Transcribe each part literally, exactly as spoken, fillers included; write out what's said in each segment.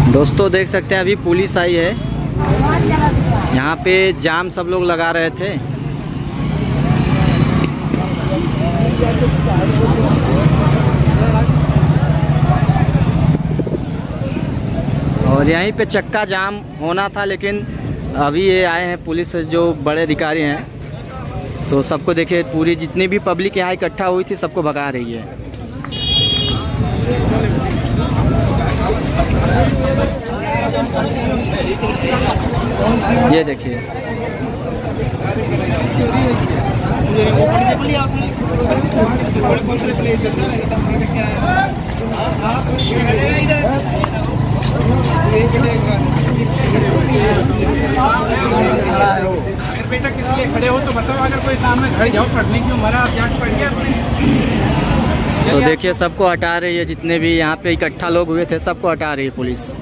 दोस्तों देख सकते हैं अभी पुलिस आई है, यहाँ पे जाम सब लोग लगा रहे थे। और यहीं पे चक्का जाम होना था, लेकिन अभी ये आए हैं पुलिस जो बड़े अधिकारी हैं, तो सबको देखिए पूरी जितनी भी पब्लिक यहाँ इकट्ठा हुई थी सबको भगा रही है। ये देखिए बेटा किस लिए खड़े हो तो बताओ, अगर कोई सामने खड़े जाओ, पढ़ने क्यों मरा, आप जाके पढ़ गया। तो देखिए सबको हटा रही है, जितने भी यहाँ पे इकट्ठा लोग हुए थे सबको हटा रही है पुलिस।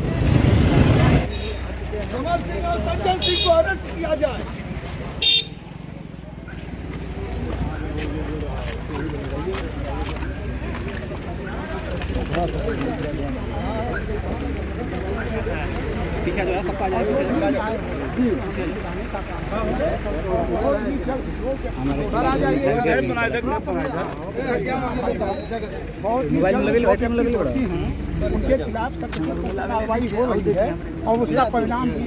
पीछे जो है सबका आ जाएगा, सर आ जाइए। उनके खिलाफ कार्रवाई हो रही है और उसका परिणाम भी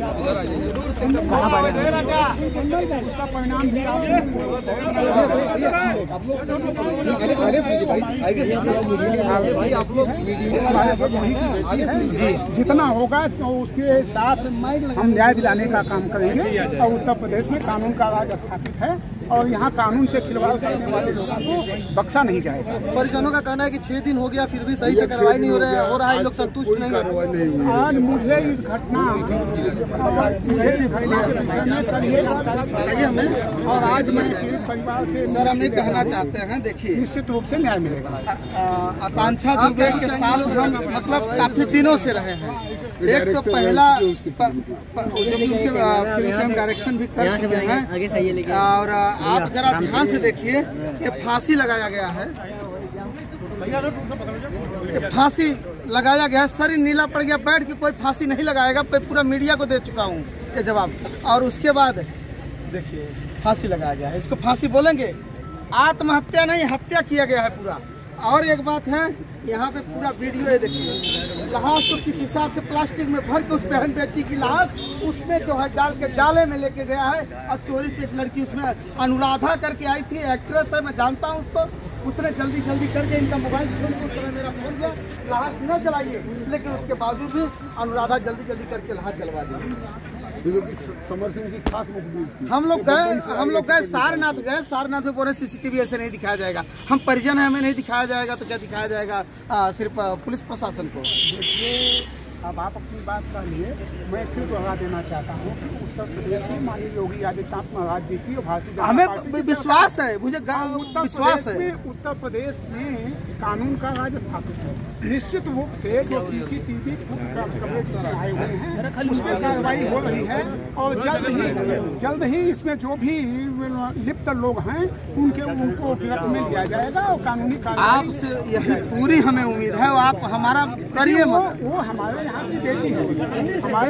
उसका परिणाम भी जितना होगा तो उसके साथ हम न्याय दिलाने का काम करेंगे। और उत्तर प्रदेश में कानून का राज स्थापित है और यहाँ कानून से खिलवाड़ करने वाले लोगों को बख्शा नहीं जाएगा। परिजनों का कहना है कि छह दिन हो गया फिर भी सही से कार्रवाई नहीं हो रहा है, हो रहा है, लोग संतुष्ट नहीं है। आज मुझे इस घटना और आज मैं परिवार से सर हम ये कहना चाहते हैं, देखिए निश्चित रूप से न्याय मिलेगा। आकांक्षा दुबे के साथ हम मतलब काफी दिनों से रहे हैं। एक तो पहला जो कि उनके फिल्म डायरेक्शन भी कर चुके हैं, और आप जरा ध्यान से देखिए कि फांसी लगाया गया है, फांसी लगाया गया है। सर नीला पड़ गया, बैठ के कोई फांसी नहीं लगाएगा। पूरा मीडिया को दे चुका हूँ ये जवाब। और उसके बाद देखिए फांसी लगाया गया है, इसको फांसी बोलेंगे? आत्महत्या नहीं, हत्या किया गया है पूरा। और एक बात है, यहाँ पे पूरा वीडियो है, देखिए लाश तो किस हिसाब से प्लास्टिक में भर के उस बहन बेटी की लाश उसमें जो है डाल के डाले में लेके गया है। और चोरी से एक लड़की उसमें अनुराधा करके आई थी, एक्ट्रेस है, मैं जानता हूँ उसको। उसने जल्दी जल्दी करके इनका मोबाइल फोन को मेरा फोन गया, लाश न जलाइए, लेकिन उसके बावजूद भी अनुराधा जल्दी जल्दी करके लाश जलवा दी। समर सिंह की खास मजबूरी थी। हम लोग गए हम लोग गए सारनाथ गए सारनाथ में बोले सीसीटीवी ऐसे नहीं दिखाया जाएगा। हम परिजन है, हमें नहीं दिखाया जाएगा तो क्या दिखाया जाएगा? आ, सिर्फ पुलिस प्रशासन को। अब आप अपनी बात कर लिए, मैं फिर दोहरा देना चाहता हूँ। उत्तर प्रदेश में माननीय योगी आदित्यनाथ महाराज जी की और भारतीय जनता हमें पार्टी विश्वास है, मुझे विश्वास है उत्तर प्रदेश में कानून का राज स्थापित है। निश्चित रूप से जो सीसीटीवी कवरेज आए हुए हैं उसमें कार्रवाई हो रही है और जल्द ही जल्द ही इसमें जो भी लिप्त लोग हैं उनके उनको गिरफ्त में लिया जाएगा और कानूनी कार्रवाई। आपसे यही पूरी हमें उम्मीद है, आप हमारा करिए मत। वो हमारे यहाँ की बेटी है, हमारे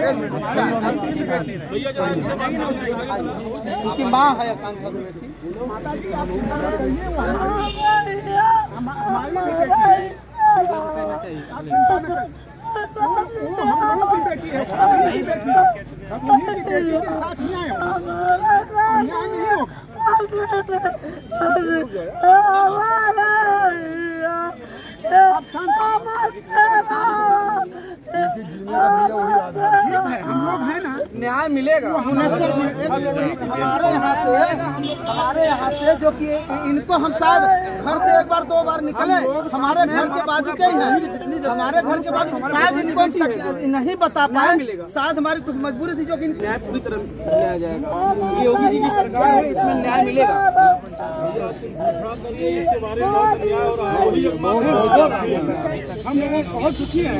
उनकी माँ है आकांक्षा दुबे की। माता जी आप करिए, वो हमारी बेटी है, साथ न्याय नहीं होगा। हम लोग है ना, न्याय मिलेगा। हमारे यहाँ से हमारे यहाँ से जो कि इनको हम शायद घर से एक बार दो बार निकले, हमारे घर के बाजू के ही हैं, हमारे घर के बाजू, शायद इनको हम नहीं बता पाए, शायद हमारी कुछ मजबूरी थी जो कि न्याय पूरी तरह लिया जाएगा। योगी जी की सरकार है, इसमें न्याय मिलेगा। हम लोग बहुत दुखी हैं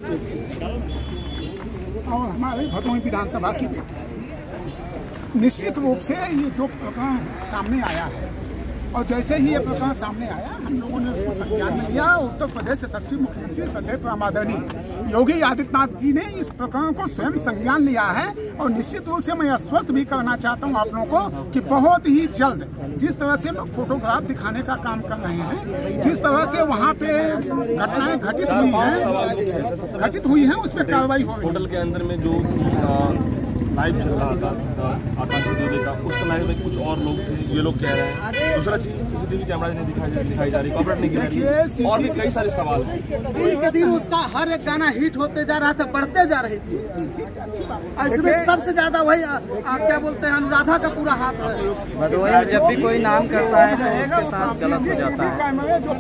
और हमारे भदोही विधानसभा की बेटी। निश्चित रूप से ये जो प्रकरण सामने आया है और जैसे ही ये प्रकरण सामने आया, हम लोगों ने उसको संज्ञान में लिया। उत्तर प्रदेश के सचिव मुख्यमंत्री श्रद्धेय आदरणीय योगी आदित्यनाथ जी ने इस प्रकरण को स्वयं संज्ञान लिया है। और निश्चित रूप से मैं आश्वस्त भी करना चाहता हूं आप लोगों को कि बहुत ही जल्द जिस तरह से लोग फोटोग्राफ दिखाने का काम कर रहे हैं, जिस तरह से वहाँ पे घटनाएं घटित हुई हैं घटित हुई हैं उस पर कार्रवाई हो रही है। होटल के अंदर में जो लाइव चल रहा था आकांक्षा देवी का, उस समय में कुछ और लोग थे, ये लोग कह रहे हैं। दूसरा चीज सीसीटीवी कैमरा नहीं दिखाई दिखाई जा रही, कॉपरेट नहीं की जा रही, और भी कई सारे सवाल हैं। दिन के दिन उसका हर एक गाना हिट होते जा रहा था, बढ़ते जा रही थी। इसमें सबसे ज्यादा वही आ, आ, क्या बोलते हैं, अनुराधा का पूरा हाथ है। भदोही में जब भी कोई नाम करता है तो उसके साथ गलत हो जाता है।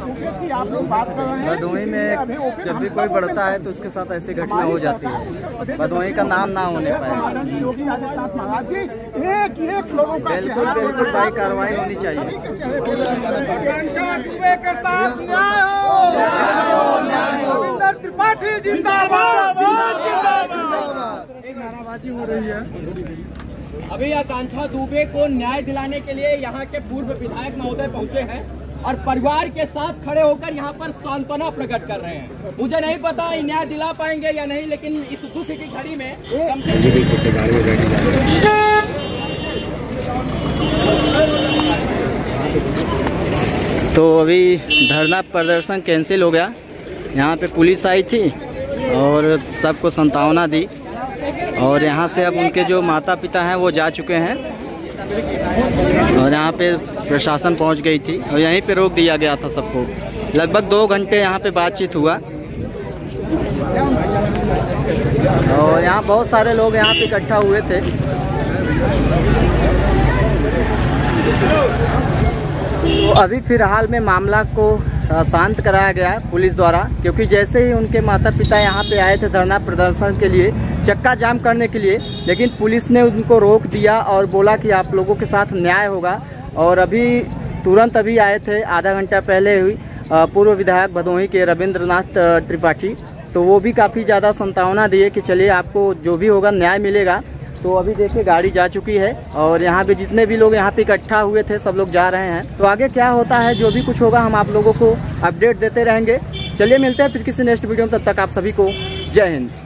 भदोही में जब भी कोई बढ़ता है तो उसके साथ ऐसी घटना हो जाती है, भदोही का नाम ना होने पाए। योगी आदित्यनाथ महाराज जी एक एक लोगों का बिल्कुल बिल्कुल भाई कार्रवाई होनी चाहिए। के साथ न्याय हो, रविंद्र त्रिपाठी जिंदाबाद। नाराबाजी हो रही है। अभी आकांक्षा दुबे को न्याय दिलाने के लिए यहाँ के पूर्व विधायक महोदय पहुँचे हैं और परिवार के साथ खड़े होकर यहाँ पर सांत्वना प्रकट कर रहे हैं। मुझे नहीं पता न्याय दिला पाएंगे या नहीं, लेकिन इस दुख की घड़ी में कम से तो अभी धरना प्रदर्शन कैंसिल हो गया। यहाँ पे पुलिस आई थी और सबको संतावना दी, और यहाँ से अब उनके जो माता पिता हैं वो जा चुके हैं, और यहाँ पे प्रशासन पहुँच गई थी और यहीं पे रोक दिया गया था सबको। लगभग दो घंटे यहाँ पे बातचीत हुआ, और यहाँ बहुत सारे लोग यहाँ पे इकट्ठा हुए थे। तो अभी फिलहाल में मामला को शांत कराया गया है पुलिस द्वारा, क्योंकि जैसे ही उनके माता पिता यहाँ पे आए थे धरना प्रदर्शन के लिए, चक्का जाम करने के लिए, लेकिन पुलिस ने उनको रोक दिया और बोला कि आप लोगों के साथ न्याय होगा। और अभी तुरंत अभी आए थे आधा घंटा पहले हुई पूर्व विधायक भदोही के रविंद्रनाथ त्रिपाठी, तो वो भी काफ़ी ज़्यादा संतावना दिए कि चलिए आपको जो भी होगा न्याय मिलेगा। तो अभी देखिए गाड़ी जा चुकी है, और यहाँ पे जितने भी लोग यहाँ पे इकट्ठा हुए थे सब लोग जा रहे हैं। तो आगे क्या होता है, जो भी कुछ होगा हम आप लोगों को अपडेट देते रहेंगे। चलिए मिलते हैं फिर किसी नेक्स्ट वीडियो में, तब तक आप सभी को जय हिंद।